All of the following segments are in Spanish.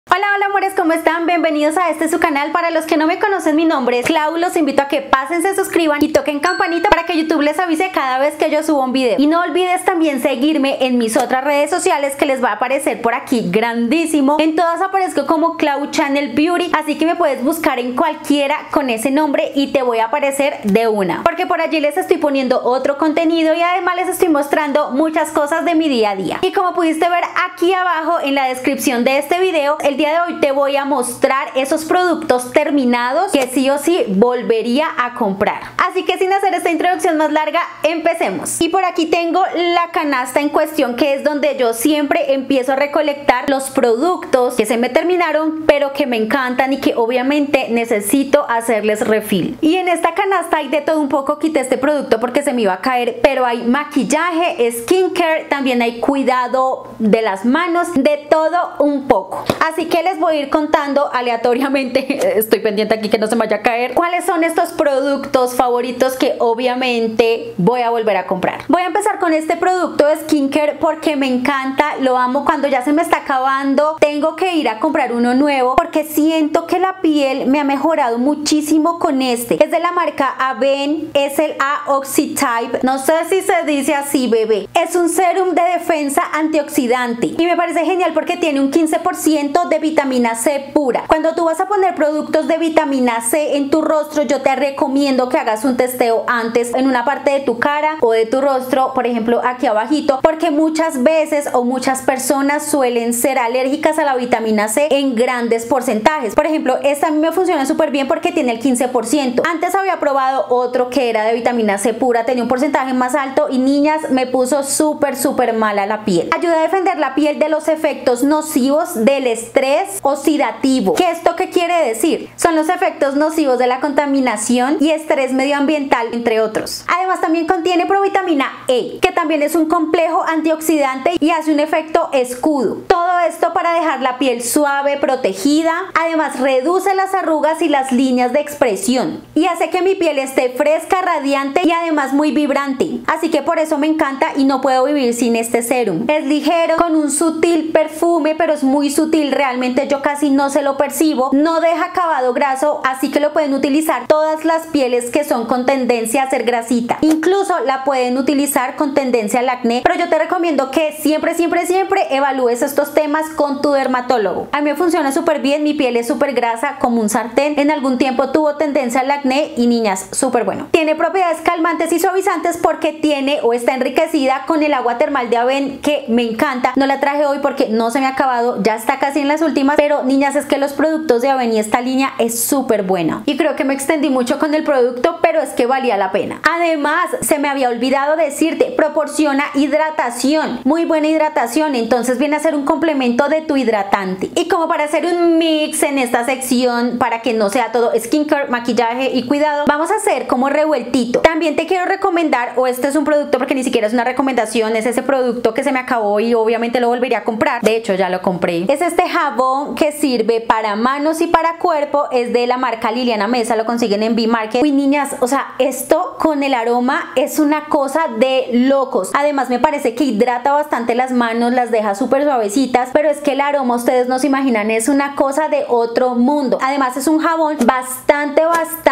Hola, hola amores, ¿cómo están? Bienvenidos a su canal. Para los que no me conocen, mi nombre es Clau. Los invito a que pasen, se suscriban y toquen campanita para que YouTube les avise cada vez que yo subo un video. Y no olvides también seguirme en mis otras redes sociales que les va a aparecer por aquí grandísimo. En todas aparezco como Clau Channel Beauty, así que me puedes buscar en cualquiera con ese nombre y te voy a aparecer de una. Porque por allí les estoy poniendo otro contenido y además les estoy mostrando muchas cosas de mi día a día. Y como pudiste ver aquí abajo en la descripción de este video, el día de hoy te voy a mostrar esos productos terminados que sí o sí volvería a comprar. Así que sin hacer esta introducción más larga, empecemos. Y por aquí tengo la canasta en cuestión, que es donde yo siempre empiezo a recolectar los productos que se me terminaron pero que me encantan y que obviamente necesito hacerles refill. Y en esta canasta hay de todo un poco. Quité este producto porque se me iba a caer, pero hay maquillaje, skincare, también hay cuidado de las manos, de todo un poco. Así que les voy a ir contando aleatoriamente, estoy pendiente aquí que no se me vaya a caer, cuáles son estos productos favoritos que obviamente voy a volver a comprar. Voy a empezar con este producto de skincare porque me encanta, lo amo. Cuando ya se me está acabando tengo que ir a comprar uno nuevo porque siento que la piel me ha mejorado muchísimo con este. Es de la marca Avène, es el A-Oxy-Type, no sé si se dice así, bebé. Es un serum de defensa antioxidante y me parece genial porque tiene un 15% de vitamina C pura. Cuando tú vas a poner productos de vitamina C en tu rostro, yo te recomiendo que hagas un testeo antes en una parte de tu cara o de tu rostro, por ejemplo aquí abajito, porque muchas veces o muchas personas suelen ser alérgicas a la vitamina C en grandes porcentajes. Por ejemplo, esta a mí me funciona súper bien porque tiene el 15%. Antes había probado otro que era de vitamina C pura, tenía un porcentaje más alto y niñas, me puso súper mala la piel. Ayuda a defender la piel de los efectos nocivos del estrés oxidativo. ¿Qué esto qué quiere decir? Son los efectos nocivos de la contaminación y estrés medioambiental, entre otros. Además también contiene provitamina E, que también es un complejo antioxidante y hace un efecto escudo. Todo esto para dejar la piel suave, protegida. Además reduce las arrugas y las líneas de expresión y hace que mi piel esté fresca, radiante y además muy vibrante. Así que por eso me encanta y no puedo vivir sin este serum. Es ligero, con un sutil perfume, pero es muy sutil, realmente yo casi no se lo percibo. No deja acabado graso, así que lo pueden utilizar todas las pieles que son con tendencia a ser grasita. Incluso la pueden utilizar con tendencia al acné, pero yo te recomiendo que siempre evalúes estos temas con tu dermatólogo. A mí me funciona súper bien, mi piel es súper grasa como un sartén. En algún tiempo tuvo tendencia al acné y niñas, súper bueno. Tiene propiedades calmantes y suavizantes porque tiene o está enriquecida con el agua termal de Avène, que me encanta. No la traje hoy porque no se me ha acabado, ya está casi en las últimas, pero niñas, es que los productos de Avène y esta línea es súper buena. Y creo que me extendí mucho con el producto, pero es que valía la pena. Además, se me había olvidado decirte, proporciona hidratación, muy buena hidratación, entonces viene a ser un complemento de tu hidratante. Y como para hacer un mix en esta sección, para que no sea todo skincare, maquillaje y cuidado, vamos a hacer como revueltito. También te quiero recomendar, o este es un producto porque ni siquiera es una recomendación, es ese producto que se me acabó y obviamente lo volvería a comprar. De hecho ya lo compré. Es este jabón que sirve para manos y para cuerpo, es de la marca Liliana Mesa, lo consiguen en B-Market. Uy, niñas, o sea, esto con el aroma es una cosa de locos. Además me parece que hidrata bastante las manos, las deja súper suavecitas, pero es que el aroma, ustedes no se imaginan, es una cosa de otro mundo. Además es un jabón bastante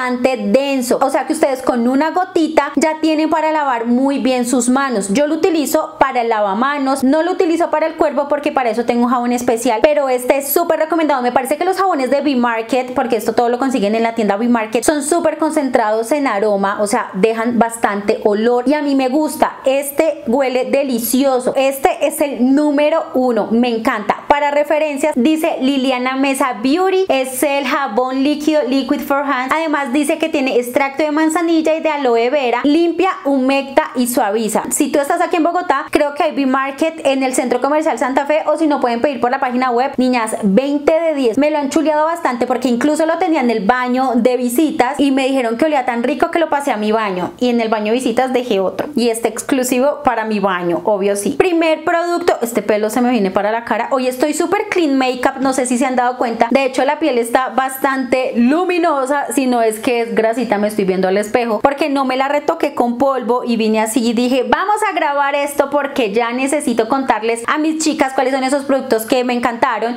denso, o sea que ustedes con una gotita ya tienen para lavar muy bien sus manos. Yo lo utilizo para el lavamanos, no lo utilizo para el cuerpo porque para eso tengo un jabón especial, pero este es súper recomendado. Me parece que los jabones de B-Market, porque esto todo lo consiguen en la tienda B-Market, son súper concentrados en aroma, o sea, dejan bastante olor y a mí me gusta. Este huele delicioso, este es el número 1, me encanta. Para referencias dice Liliana Mesa Beauty, es el jabón líquido Liquid for Hands. Además dice que tiene extracto de manzanilla y de aloe vera, limpia, humecta y suaviza. Si tú estás aquí en Bogotá, creo que hay B-Market en el Centro Comercial Santa Fe, o si no pueden pedir por la página web. Niñas, 20 de 10. Me lo han chuleado bastante porque incluso lo tenía en el baño de visitas y me dijeron que olía tan rico que lo pasé a mi baño, y en el baño de visitas dejé otro, y este exclusivo para mi baño, obvio sí. Primer producto, este pelo se me viene para la cara. Hoy estoy súper clean makeup, no sé si se han dado cuenta. De hecho la piel está bastante luminosa, si no es que es grasita, me estoy viendo al espejo porque no me la retoqué con polvo y vine así y dije vamos a grabar esto porque ya necesito contarles a mis chicas cuáles son esos productos que me encantaron.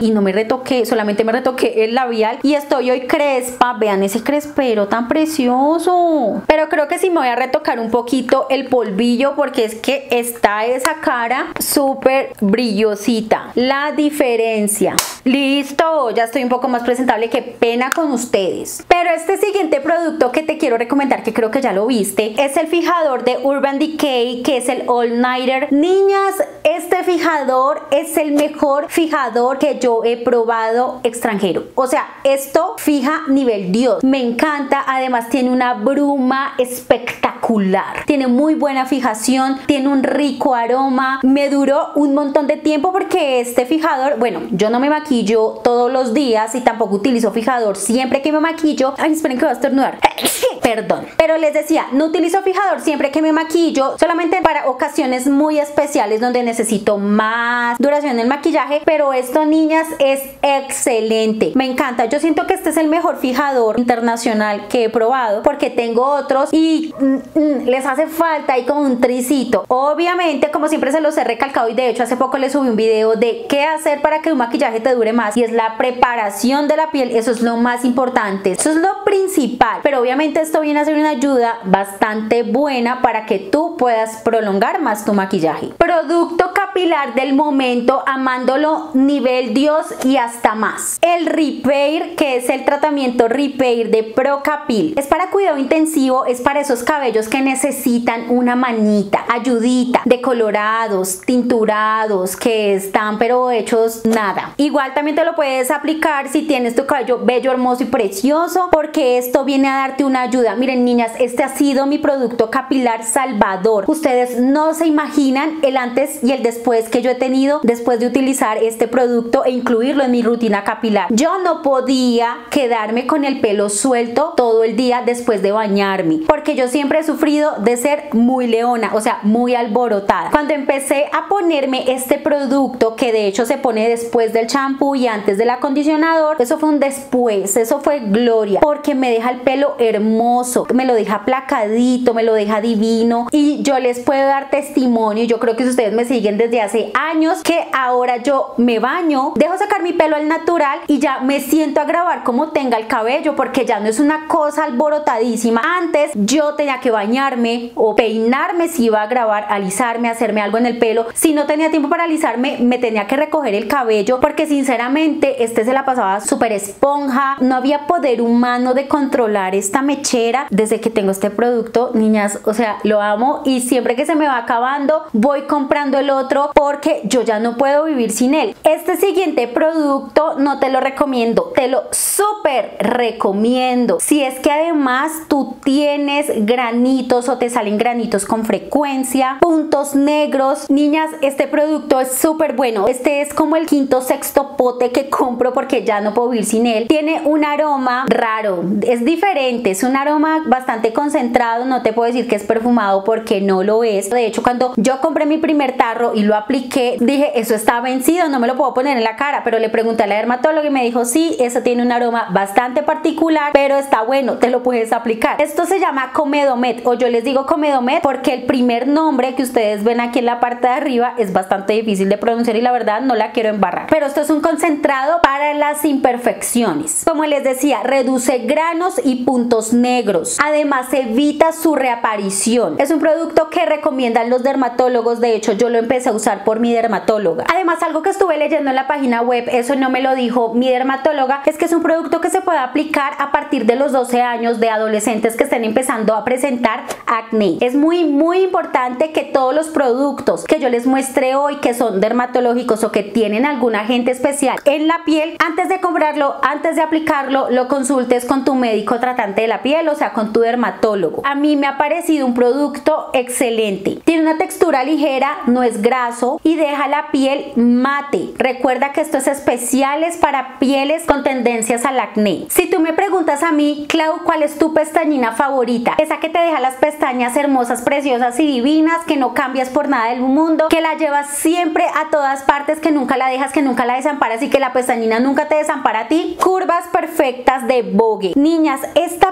y no me retoqué, solamente me retoqué el labial y estoy hoy crespa. Vean ese crespero tan precioso. Pero creo que sí me voy a retocar un poquito el polvillo porque es que está esa cara súper brillosita. La diferencia. Listo, ya estoy un poco más presentable. Qué pena con ustedes. Pero este siguiente producto que te quiero recomendar, que creo que ya lo viste, es el fijador de Urban Decay, que es el All Nighter. Niñas, este fijador es el mejor fijador que yo he probado extranjero. O sea, esto fija nivel Dios. Me encanta. Además tiene una bruma espectacular. Tiene muy buena fijación. Tiene un rico aroma. Me duró un montón de tiempo porque este fijador, bueno, yo no me maquillo todos los días y tampoco utilizo fijador siempre que me maquillo. Ay, esperen que voy a estornudar. Perdón. Pero les decía, no utilizo fijador siempre que me maquillo, solamente para ocasiones muy especiales donde necesito más duración en el maquillaje. Pero esto, niñas, es excelente. Me encanta. Yo siento que este es el mejor fijador internacional que he probado porque tengo otros y les hace falta ahí como un tricito. Obviamente, como siempre se los he recalcado, y de hecho hace poco les subí un video de qué hacer para que un maquillaje te dure más, y es la preparación de la piel. Eso es lo más importante, eso es lo principal. Pero obviamente esto viene a ser una ayuda bastante buena para que tú puedas prolongar más tu maquillaje. Producto capilar del momento, amándolo nivel Dios y hasta más. El Repair, que es el tratamiento Repair de Procapil. Es para cuidado intensivo, es para esos cabellos que necesitan una manita, ayudita, decolorados, tinturados, que están pero hechos nada. Igual también te lo puedes aplicar si tienes tu cabello bello, hermoso y precioso, porque esto viene a darte una ayuda. Miren, niñas, este ha sido mi producto capilar salvador. Ustedes no se imaginan el antes y el después que yo he tenido después de utilizar este producto e incluirlo en mi rutina capilar. Yo no podía quedarme con el pelo suelto todo el día después de bañarme, porque yo siempre he sufrido de ser muy leona, o sea, muy alborotada. Cuando empecé a ponerme este producto, que de hecho se pone después del champú y antes del acondicionador, eso fue un después, eso fue gloria, porque me deja el pelo hermoso, me lo deja aplacadito, me lo deja divino. Y yo les puedo dar testimonio, yo creo que si ustedes me siguen desde hace años, que ahora yo me baño, dejo sacar mi pelo al natural y ya me siento a grabar como tenga el cabello, porque ya no es una cosa alborotadísima. Antes yo tenía que bañarme o peinarme si iba a grabar, alisarme, hacerme algo en el pelo. Si no tenía tiempo para alisarme, me tenía que recoger el cabello, porque sinceramente este se la pasaba súper esponja. No había poder humano de controlar esta mechera. Desde que tengo este producto, niñas, o sea, lo amo, y siempre que se me va acabando voy comprando el otro porque yo ya no puedo vivir sin él. Este siguiente producto no te lo recomiendo, te lo súper recomiendo si es que además tú tienes granitos o te salen granitos con frecuencia, puntos negros. Niñas, este producto es súper bueno. Este es como el quinto o sexto pote que compro porque ya no puedo vivir sin él. Tiene un aroma raro, es diferente, es un aroma bastante concentrado. No te puedo decir que es perfumado porque no lo es. De hecho, cuando yo compré mi primer tarro y lo apliqué, dije, eso está vencido, no me lo puedo poner en la cara. Pero le pregunté a la dermatóloga y me dijo, sí, eso tiene un aroma bastante particular, pero está bueno, te lo puedes aplicar. Esto se llama Comedomet, o yo les digo Comedomet porque el primer nombre que ustedes ven aquí en la parte de arriba es bastante difícil de pronunciar y la verdad no la quiero embarrar. Pero esto es un concentrado para las imperfecciones. Como les decía, reduce granos y puntos negros. Además, evita su reaparición. Es un producto que recomiendan los dermatólogos. De hecho, yo lo empecé a usar por mi dermatóloga. Además, algo que estuve leyendo en la página web, eso no me lo dijo mi dermatóloga, es que es un producto que se puede aplicar a partir de los 12 años de adolescentes que estén empezando a presentar acné. Es muy importante que todos los productos que yo les muestre hoy, que son dermatológicos o que tienen algún agente especial en la piel, antes de comprarlo, antes de aplicarlo, lo consultes con tu médico tratante de la piel, o sea, con tu dermatólogo. A mí me ha parecido un producto excelente. Tiene una textura ligera, no es graso y deja la piel mate. Recuerda que esto es especiales para pieles con tendencias al acné. Si tú me preguntas a mí, Clau, ¿cuál es tu pestañina favorita? Esa que te deja las pestañas hermosas, preciosas y divinas, que no cambias por nada del mundo, que la llevas siempre a todas partes, que nunca la dejas, que nunca la desamparas y que la pestañina nunca te desampara a ti. Curvas perfectas de Vogue. Niñas, esta pestañina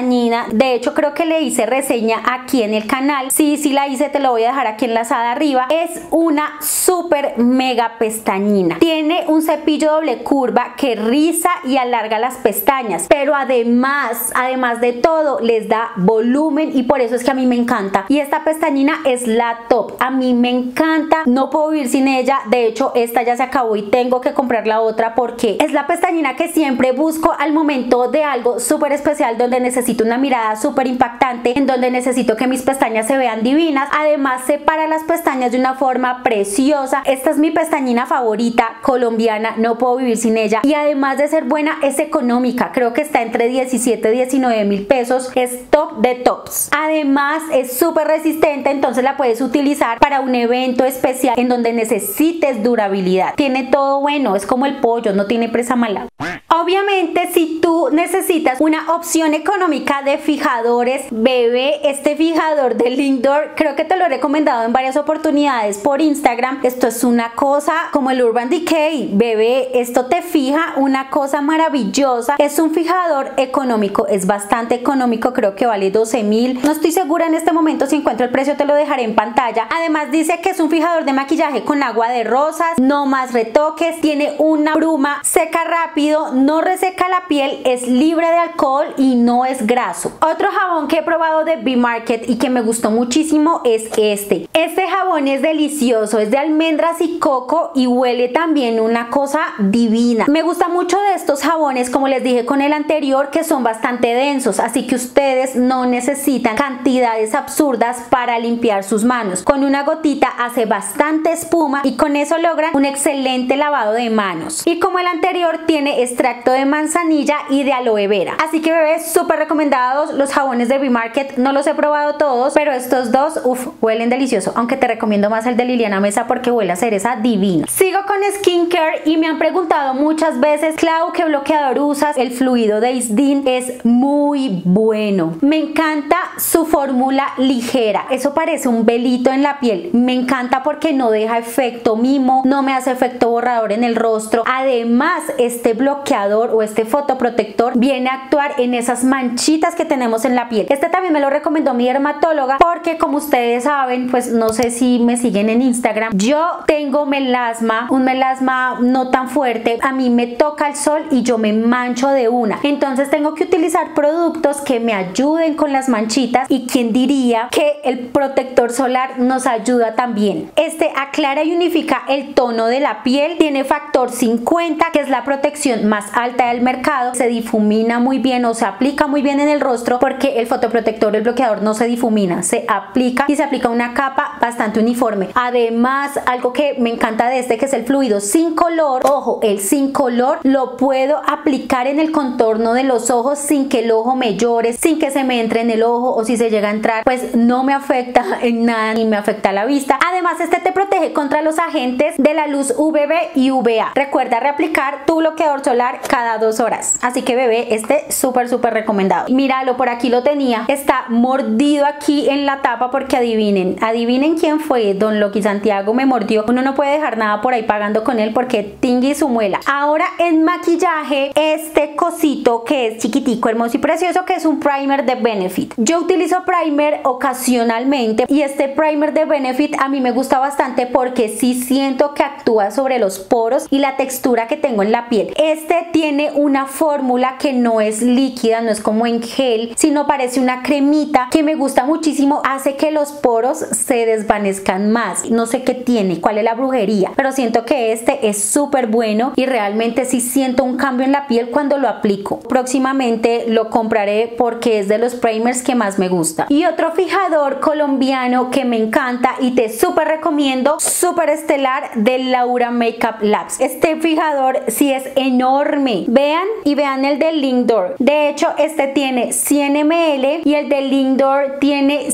pestañina. De hecho creo que le hice reseña aquí en el canal. Sí la hice, te lo voy a dejar aquí enlazada arriba. Es una súper mega pestañina. Tiene un cepillo doble curva que riza y alarga las pestañas, pero además de todo les da volumen, y por eso es que a mí me encanta. Y esta pestañina es la top, a mí me encanta, no puedo vivir sin ella. De hecho esta ya se acabó y tengo que comprar la otra porque es la pestañina que siempre busco al momento de algo súper especial, donde necesito una mirada súper impactante, en donde necesito que mis pestañas se vean divinas. Además separa las pestañas de una forma preciosa. Esta es mi pestañina favorita colombiana, no puedo vivir sin ella, y además de ser buena es económica. Creo que está entre 17 y 19 mil pesos, es top de tops. Además es súper resistente, entonces la puedes utilizar para un evento especial en donde necesites durabilidad. Tiene todo bueno, es como el pollo, no tiene presa mala. Obviamente si tú necesitas una opción económica de fijadores, bebé, este fijador de Lindor, creo que te lo he recomendado en varias oportunidades por Instagram. Esto es una cosa como el Urban Decay, bebé, esto te fija una cosa maravillosa. Es un fijador económico, es bastante económico, creo que vale 12 mil. No estoy segura en este momento, si encuentro el precio te lo dejaré en pantalla. Además dice que es un fijador de maquillaje con agua de rosas, no más retoques, tiene una bruma, seca rápido, no reseca la piel, es libre de alcohol y no es graso. Otro jabón que he probado de B-Market y que me gustó muchísimo es este. Este jabón es delicioso, es de almendras y coco y huele también una cosa divina. Me gusta mucho de estos jabones, como les dije con el anterior, que son bastante densos, así que ustedes no necesitan cantidades absurdas para limpiar sus manos. Con una gotita hace bastante espuma y con eso logran un excelente lavado de manos. Y como el anterior tiene extracto de manzanilla y de aloe vera. Así que bebés, súper recomendados los jabones de B-Market. No los he probado todos, pero estos dos, huelen delicioso. Aunque te recomiendo más el de Liliana Mesa porque huele a cereza divina. Sigo con skincare y me han preguntado muchas veces, Clau, ¿qué bloqueador usas? El fluido de Isdin es muy bueno. Me encanta su fórmula ligera. Eso parece un velito en la piel. Me encanta porque no deja efecto mimo, no me hace efecto borrador en el rostro. Además, este bloqueador o este fotoprotector viene a actuar en esas manchitas que tenemos en la piel. Este también me lo recomendó mi dermatóloga porque, como ustedes saben, pues no sé si me siguen en Instagram, yo tengo melasma, un melasma no tan fuerte. A mí me toca el sol y yo me mancho de una, entonces tengo que utilizar productos que me ayuden con las manchitas, y quién diría que el protector solar nos ayuda también. Este aclara y unifica el tono de la piel, tiene factor 50, que es la protección más alta del mercado, se difumina muy bien o se aplica muy bien en el rostro, porque el fotoprotector, el bloqueador no se difumina, se aplica y se aplica una capa bastante uniforme. Además, algo que me encanta de este, que es el fluido sin color. Ojo, el sin color lo puedo aplicar en el contorno de los ojos sin que el ojo me llore, sin que se me entre en el ojo, o si se llega a entrar, pues no me afecta en nada ni me afecta la vista. Además, este te protege contra los agentes de la luz UVB y UVA. Recuerda reaplicar tu bloqueador solar cada 2 horas. Así que bebé, este súper recomendado. Míralo, por aquí lo tenía, está mordido aquí en la tapa porque adivinen quién fue. Don Loki Santiago me mordió. Uno no puede dejar nada por ahí pagando con él porque tingui su muela. Ahora en maquillaje, este cosito que es chiquitico, hermoso y precioso, que es un primer de Benefit. Yo utilizo primer ocasionalmente y este primer de Benefit a mí me gusta bastante porque sí siento que actúa sobre los poros y la textura que tengo en la piel. Este tiene una fórmula que no es líquida, no es como en gel, sino parece una cremita que me gusta muchísimo, hace que los poros se desvanezcan más. No sé qué tiene, cuál es la brujería, pero siento que este es súper bueno y realmente sí siento un cambio en la piel cuando lo aplico. Próximamente lo compraré porque es de los primers que más me gusta. Y otro fijador colombiano que me encanta y te súper recomiendo, súper estelar, de Laura Makeup Labs. Este fijador sí es enorme. Vean el de Lindor. De hecho, este tiene 100 ml y el de Lindor tiene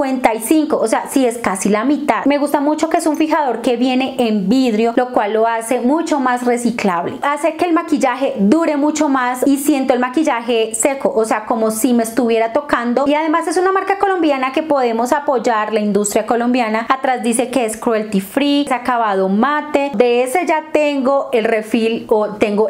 55, o sea, sí es casi la mitad. Me gusta mucho que es un fijador que viene en vidrio, lo cual lo hace mucho más reciclable. Hace que el maquillaje dure mucho más y siento el maquillaje seco, o sea, como si me estuviera tocando. Y además es una marca colombiana que podemos apoyar, la industria colombiana. Atrás dice que es cruelty free, es acabado mate. De ese ya tengo el refill, o tengo la sustancia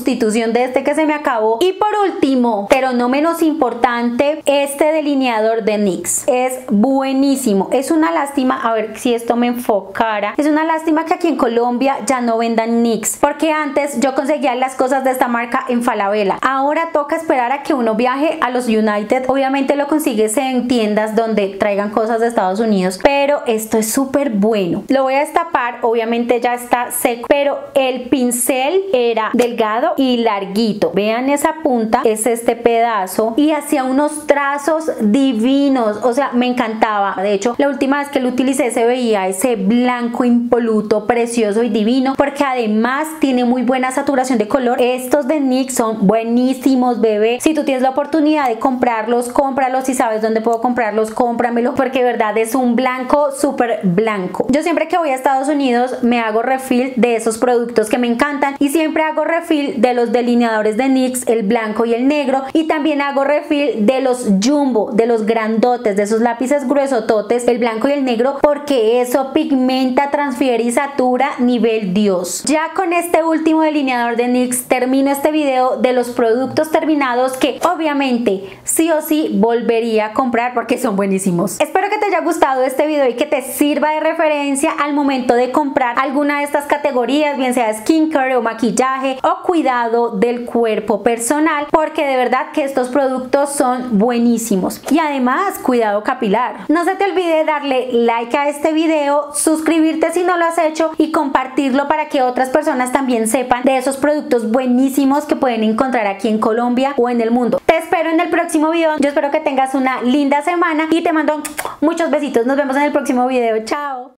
sustitución de este que se me acabó. Y por último, pero no menos importante, este delineador de NYX es buenísimo. Es una lástima, a ver si esto me enfocara, es una lástima que aquí en Colombia ya no vendan NYX, porque antes yo conseguía las cosas de esta marca en Falabella. Ahora toca esperar a que uno viaje a los United. Obviamente lo consigues en tiendas donde traigan cosas de Estados Unidos, pero esto es súper bueno. Lo voy a destapar, obviamente ya está seco, pero el pincel era delgado y larguito. Vean esa punta, es este pedazo, y hacía unos trazos divinos, o sea, me encantaba. De hecho, la última vez que lo utilicé se veía ese blanco impoluto, precioso y divino, porque además tiene muy buena saturación de color. Estos de NYX son buenísimos, bebé. Si tú tienes la oportunidad de comprarlos, cómpralos. Si sabes dónde puedo comprarlos, cómpramelo, porque de verdad es un blanco súper blanco. Yo siempre que voy a Estados Unidos me hago refill de esos productos que me encantan, y siempre hago refill de los delineadores de NYX, el blanco y el negro, y también hago refill de los jumbo, de los grandotes, de esos lápices gruesototes, el blanco y el negro, porque eso pigmenta, transfiere y satura nivel Dios. Ya con este último delineador de NYX termino este video de los productos terminados que obviamente sí o sí volvería a comprar porque son buenísimos. Espero que te haya gustado este video y que te sirva de referencia al momento de comprar alguna de estas categorías, bien sea skincare o maquillaje o cuidado del cuerpo personal, porque de verdad que estos productos son buenísimos. Y además, cuidado capilar. No se te olvide darle like a este video, suscribirte si no lo has hecho y compartirlo para que otras personas también sepan de esos productos buenísimos que pueden encontrar aquí en Colombia o en el mundo. Te espero en el próximo video. Yo espero que tengas una linda semana y te mando muchos besitos. Nos vemos en el próximo video. Chao.